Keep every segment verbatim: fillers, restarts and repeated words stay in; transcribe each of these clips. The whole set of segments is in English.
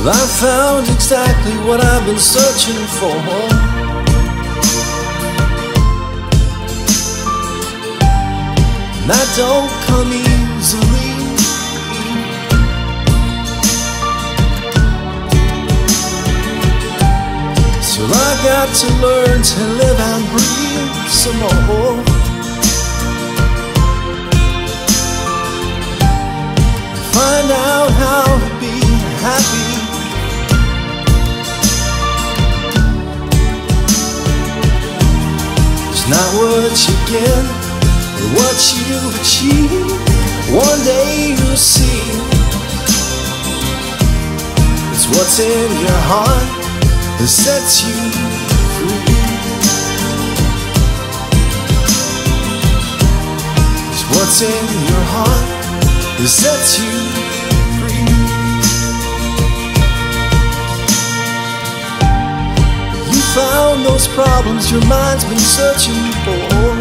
I found exactly what I've been searching for. And that don't come easily. So I got to learn to live and breathe some more. Find out how to be happy. It's not what you get, but what you achieve. One day you'll see. It's what's in your heart that sets you free. It's what's in your heart that sets you free. You found those problems your mind's been searching for.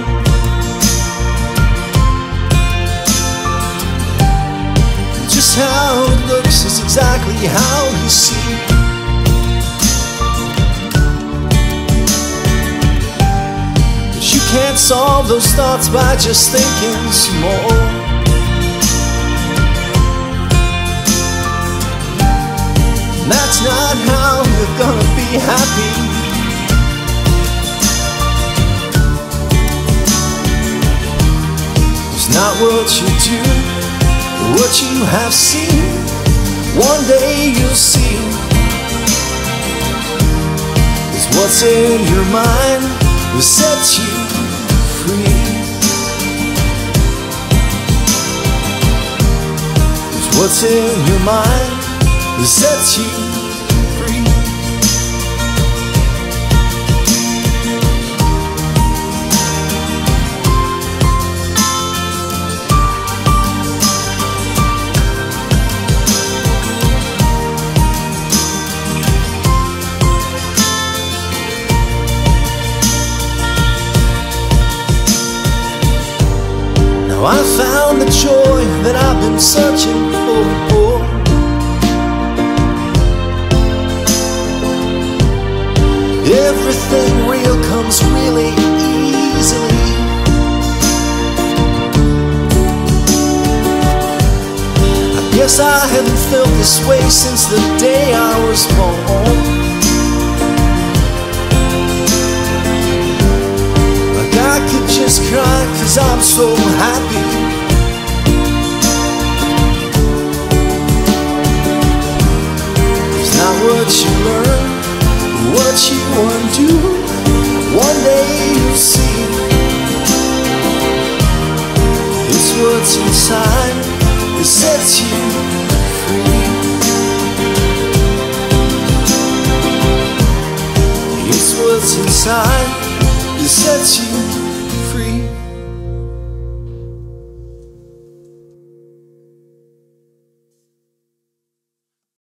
Just how it looks is exactly how you see. But you can't solve those thoughts by just thinking some more. That's not how you're gonna be happy. It's not what you do, or what you have seen. One day you'll see. It's what's in your mind that sets you free. It's what's in your mind that sets you free. Now I found the joy that I've been searching for. Everything real comes really easily. I guess I haven't felt this way since the day I was born. Like I could just cry 'cause I'm so happy. It's not what you learn, what you undo. One day you'll see. It's what's inside that sets you free. It's what's inside that sets you free.